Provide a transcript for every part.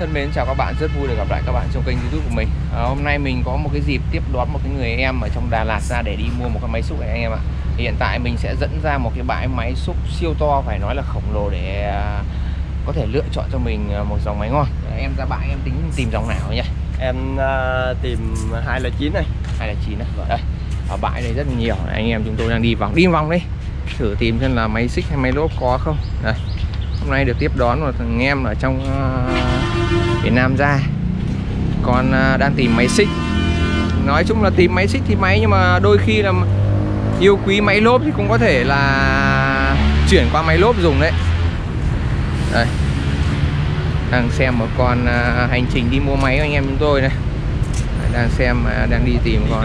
thân mến, chào các bạn, rất vui được gặp lại các bạn trong kênh YouTube của mình. Hôm nay mình có một cái dịp tiếp đón một cái người em ở trong Đà Lạt ra để đi mua một cái máy xúc này anh em ạ. Hiện tại mình sẽ dẫn ra một cái bãi máy xúc siêu to, phải nói là khổng lồ, để có thể lựa chọn cho mình một dòng máy ngon. Em ra bãi em tính tìm dòng nào nhỉ? Em tìm 209 này. 209 này. Đây, ở bãi này rất nhiều, anh em chúng tôi đang đi vòng đi, thử tìm xem là máy xích hay máy lốp có không. Đây, hôm nay được tiếp đón một thằng em ở trong Việt Nam ra, còn đang tìm máy xích. Nói chung là tìm máy xích thì máy, nhưng mà đôi khi là yêu quý máy lốp thì cũng có thể là chuyển qua máy lốp dùng đấy. Đây, đang xem một con hành trình đi mua máy của anh em chúng tôi này. Đang xem, đang đi tìm con.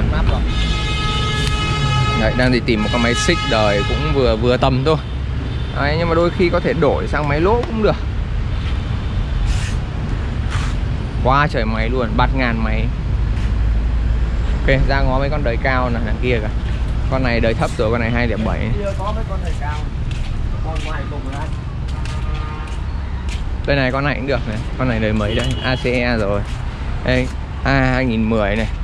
Đấy, đang đi tìm một con máy xích đời cũng vừa tầm thôi. Đấy, nhưng mà đôi khi có thể đổi sang máy lốp cũng được. Quá trời máy luôn, bạt ngàn máy. Ok, ra ngó mấy con đời cao này, đằng kia kìa. Con này đời thấp rồi, con này 207. Có mấy con đời cao. Con ngoài cùng rồi. Đây này, con này cũng được này. Con này đời mấy đấy, ACE rồi. Đây, A2010 này.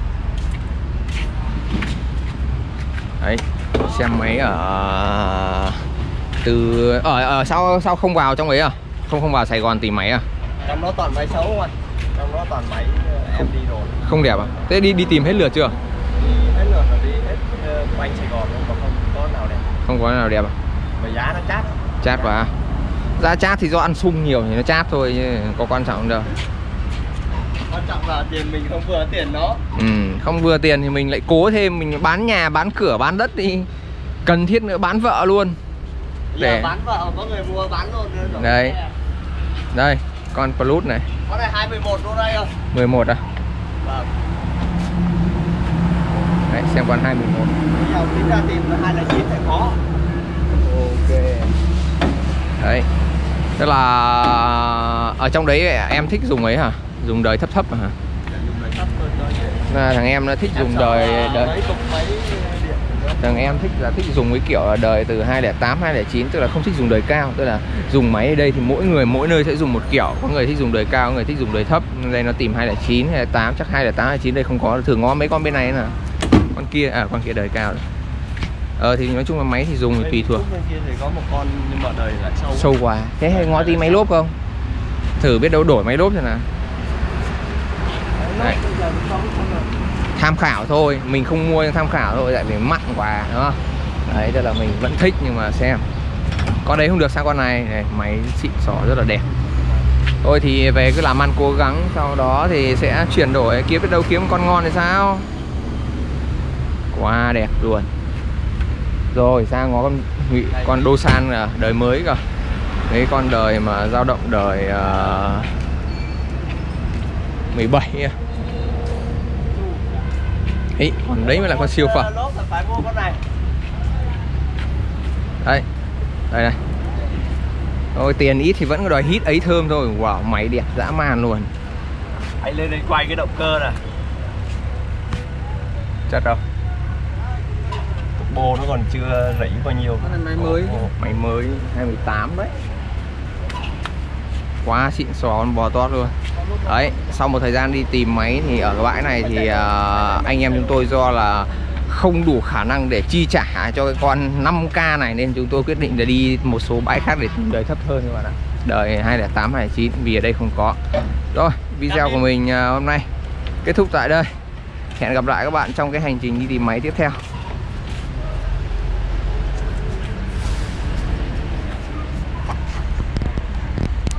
Đấy, xem máy ở sao không vào trong ấy à? Không vào Sài Gòn tìm máy à? Trong đó toàn máy xấu anh. Trong đó toàn máy em đi rồi. Không đẹp à? Thế đi tìm hết lượt chưa? Đi hết lượt rồi, đi hết quanh Sài Gòn luôn, còn không có nào đẹp. Không có nào đẹp à? Mà giá nó chát. Chát quá. Giá chát thì do ăn sung nhiều thì nó chát thôi, chứ có quan trọng đâu. Quan trọng là tiền mình không vừa tiền nó. Không vừa tiền thì mình lại cố thêm, mình bán nhà, bán cửa, bán đất đi. Cần thiết nữa bán vợ luôn. Để bán vợ có người mua bán luôn. Đây. Đây, con Plus này. Con này 211 luôn đây rồi. 11 à? Vâng. Đấy, xem con 211. Bây giờ tính ra tìm 209 phải có. Ok. Đấy. Tức là ở trong đấy em thích dùng ấy hả? Dùng đời thấp hả? Dùng đời thấp hơn thôi. Thằng em nó thích dùng đời thằng em thích dùng cái kiểu là đời từ 208, 209, tức là không thích dùng đời cao. Tức là dùng máy ở đây thì mỗi nơi sẽ dùng một kiểu. Có người thích dùng đời cao, có người thích dùng đời thấp. Đây nó tìm 209, 208, chắc 208, 209 đây không có. Thử ngó mấy con bên này nè. Con kia đời cao đấy. Thì nói chung là máy thì dùng thì tùy thuộc. Bên kia thì có một con nhưng mà đời lại sâu quá. Thế hay ngó tí máy lốp không? Thử biết đâu đổi máy lốp xem nào. Đấy. Tham khảo thôi, mình không mua tham khảo thôi, tại vì mặn quá, đúng không? Đấy, tức là mình vẫn thích nhưng mà xem. Con đấy không được sang con này, máy xịn xò rất là đẹp. Thôi thì về cứ làm ăn cố gắng, sau đó thì sẽ chuyển đổi, biết đâu kiếm con ngon thì sao. Quá đẹp luôn. Rồi sang ngó con Dosan là đời mới cơ. Đấy, con đời mà dao động đời 17 nha. Ý, còn đấy mới là con siêu phẩm. Đây, đây này. Ôi, tiền ít thì vẫn có đòi hít ấy thơm thôi. Wow, máy đẹp dã man luôn. Anh lên đây quay cái động cơ này. Chất đâu? Bô nó còn chưa rỉ bao nhiêu. Máy mới. Máy mới 2018 đấy. Quá xịn xò, con bò tót luôn. Đấy, sau một thời gian đi tìm máy thì ở cái bãi này thì anh em chúng tôi do là không đủ khả năng để chi trả cho cái con 5K này, nên chúng tôi quyết định là đi một số bãi khác để tìm đời thấp hơn các bạn ạ. Đời 208, 209 vì ở đây không có. Rồi, video của mình hôm nay kết thúc tại đây. Hẹn gặp lại các bạn trong cái hành trình đi tìm máy tiếp theo.